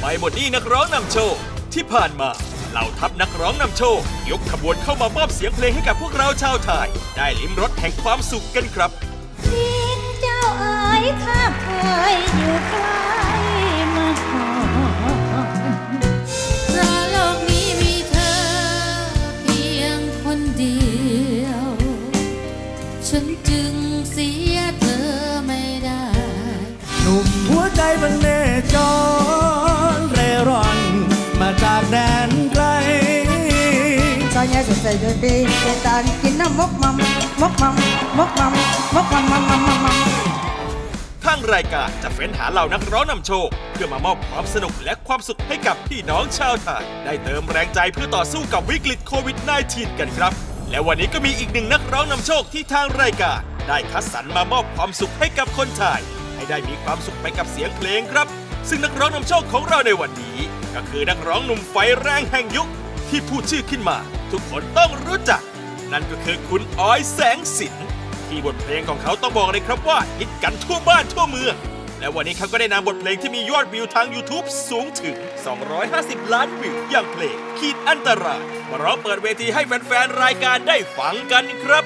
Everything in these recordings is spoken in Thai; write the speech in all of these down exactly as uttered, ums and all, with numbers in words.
ไปหมดนี่นักร้องนำโชคที่ผ่านมาเหล่าทัพนักร้องนำโชคยกขบวนเข้ามามอบเสียงเพลงให้กับพวกเราชาวไทยได้ลิ้มรสแห่งความสุขกันครับดินเจ้าเอ๋ยข้าเคยอยู่ใกล้มาก่อนเพราะโลกนี้มีเธอเพียงคนเดียวฉันจึงเสียเธอไม่ได้หนุ่มหัวใจมันเน่จรเร่ร่อนมาจากแดนไกลตอนนี้สดใสดูดีแต่ตอนกินน้ำมกมัมมกมัมมกมัมมกมัมมัมมัมมัมมัมทางรายการจะเฟ้นหาเหล่านักร้องนำโชคเพื่อมามอบความสนุกและความสุขให้กับพี่น้องชาวไทยได้เติมแรงใจเพื่อต่อสู้กับวิกฤตโควิด สิบเก้า กันครับและวันนี้ก็มีอีกหนึ่งนักร้องนำโชคที่ทางรายการได้คัดสรรมามอบความสุขให้กับคนไทยให้ได้มีความสุขไปกับเสียงเพลงครับซึ่งนักร้องนำโชคของเราในวันนี้ก็คือนักร้องหนุ่มไฟแรงแห่งยุคที่พูดชื่อขึ้นมาทุกคนต้องรู้จักนั่นก็คือคุณออยแสงสินที่บทเพลงของเขาต้องบอกเลยครับว่าฮิตกันทั่วบ้านทั่วเมืองและวันนี้เขาก็ได้นำบทเพลงที่มียอดวิวทาง YouTube สูงถึงสองร้อยห้าสิบล้านวิวอย่างเพลงขีดอันตรายมาร้องเปิดเวทีให้แฟนๆรายการได้ฟังกันครับ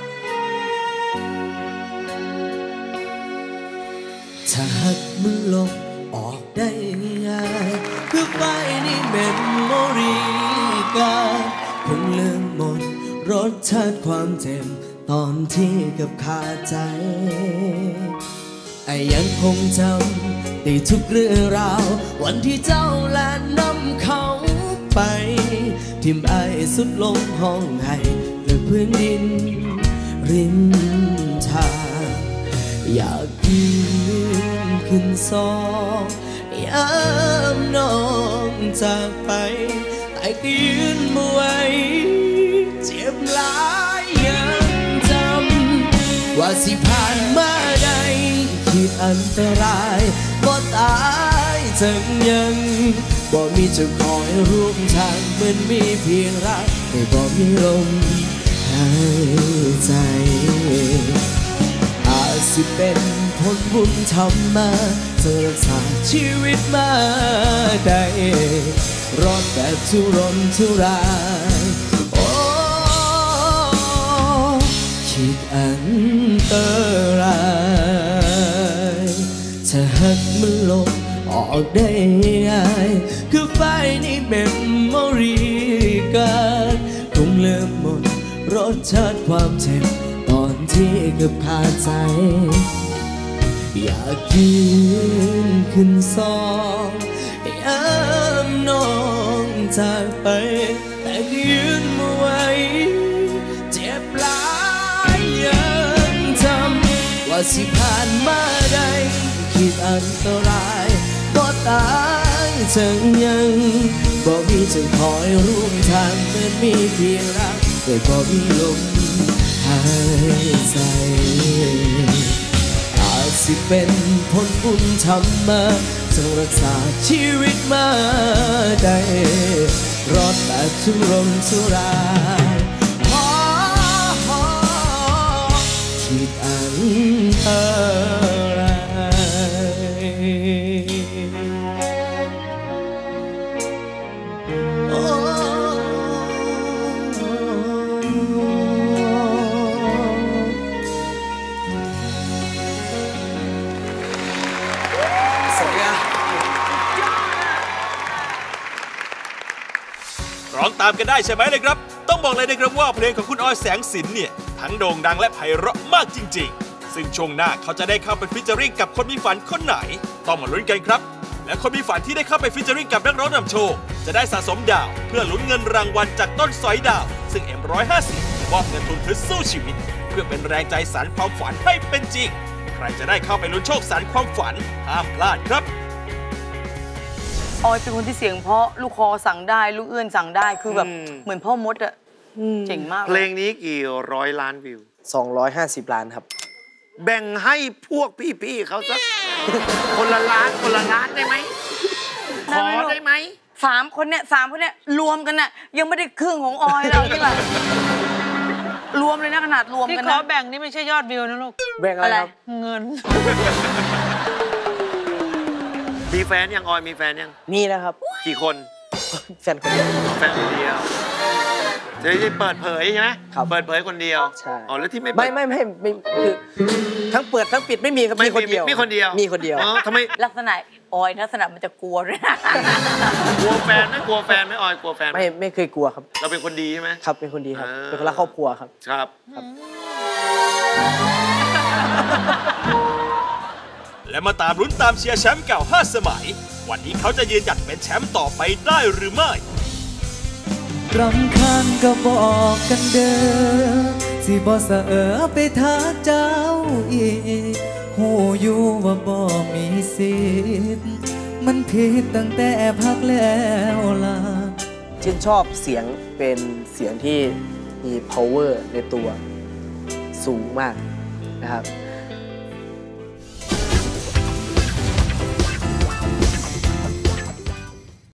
ถ้าหักมือลบออกได้ง่ายคือไปนี่เมมโมรีการคงลืมหมดรสชาติความเจ็บตอนที่กับขาดใจไอ้ยังคงจำได้ทุกเรื่องราววันที่เจ้าแลนนำเขาไปทิ่มไอ้สุดลงห้องให้ด้วยพื้นดินริมทางอยากยืนขึ้นซองยามน้องจากไปแต่ก็ยืนไม่ไหวเจ็บหลายยังจำว่าสิผ่านมาได้ขีดอันตรายบ่ตายจังยังบ่มีเจ้าคอยร่วมทางเหมือนมีเพียงรักแต่บ่มีลมหายใจอาจสิเป็นผลบุญทำมาจะรักษาชีวิตมาได้รอดแบบทุรนทุรายโอ้คิดอันตรายถ้าหักมือลงออกได้ง่ายคือไฟนี่เมมโมรีการคงลืมหมดรสชาติความเจ็บตอนที่เกือบขาดใจอยากยืนขึ้นซองยามน้องจากไปแต่ยืนไม่ไหวเจ็บหลายยังจำว่าสิผ่านมาได้คิดอันตรายบ่ตายจังยังบ่มีจะคอยร่วมทางเหมือนมีเพียงรักแต่บ่มีลมหายใจอาจสิเป็นผลบุญทำมาจะรักษาชีวิตมาได้รอดแบบทุรนทุรายคิดอันตรายโอ้ร้องตามกันได้ใช่ไหมเลยครับต้องบอกเลยนะครับว่าเพลงของคุณออยแสงสินเนี่ยทั้งโด่งดังและไพเราะมากจริงๆซึ่งช่วงหน้าเขาจะได้เข้าไปฟีเจอริ่งกับคนมีฝันคนไหนต้องมาลุ้นกันครับและคนมีฝันที่ได้เข้าไปฟีเจอริ่งกับนักร้องนำโชคจะได้สะสมดาวเพื่อลุ้นเงินรางวัลจากต้นสอยดาวซึ่ง เอ็ม หนึ่งร้อยห้าสิบ มอบเงินทุนเพื่อสู้ชีวิตเพื่อเป็นแรงใจสานความฝันให้เป็นจริงใครจะได้เข้าไปลุ้นโชคสานความฝันห้ามพลาดครับออยเป็นคนที่เสียงเพราะลูกคอสั่งได้ลูกเอื้อนสั่งได้คือแบบเหมือนพ่อมดอะเจ๋งมากเพลงนี้กี่ร้อยล้านวิวสองร้อยห้าสิบล้านครับแบ่งให้พวกพี่ๆเขาสักคนละล้านคนละล้านได้ไหมขอได้ไหมสามคนเนี่ยสามคนเนี่ยรวมกันน่ะยังไม่ได้ครึ่งของออยเราใช่ไหมรวมเลยนะขนาดรวมกันนะที่ขอแบ่งนี่ไม่ใช่ยอดวิวนะลูกแบ่งอะไรครับเงินมีแฟนยังออยมีแฟนยังมีแล้วครับกี่คนแฟนคนเดียวแฟนคนเดียวจะได้เปิดเผยใช่ไหมครับเปิดเผยคนเดียวใช่อ๋อแล้วที่ไม่เปิดไม่ไม่ไม่ไม่คือทั้งเปิดทั้งปิดไม่มีครับไม่มีคนเดียวมีคนเดียวมีคนเดียวอ๋อทำไมลักษณะออยลักษณะมันจะกลัวด้วยนะกลัวแฟนไหมกลัวแฟนไหมออยกลัวแฟนไหมไม่ไม่เคยกลัวครับเราเป็นคนดีใช่ไหมครับเป็นคนดีครับอ่าเป็นคนรักครอบครัวครับครับและมาตามลุ้นตามเชียร์แชมป์เก่าห้าสมัย วันนี้เขาจะยืนหยัดเป็นแชมป์ต่อไปได้หรือไม่รำคาญก็บอกกันเด้อสิบ่สะเออไปทักเจ้าอีกหูอยู่ว่าบ่มีสิทธิ์มันผิดตั้งแต่พักแล้วล่ะชื่นชอบเสียงเป็นเสียงที่มี power ในตัวสูงมากนะครับ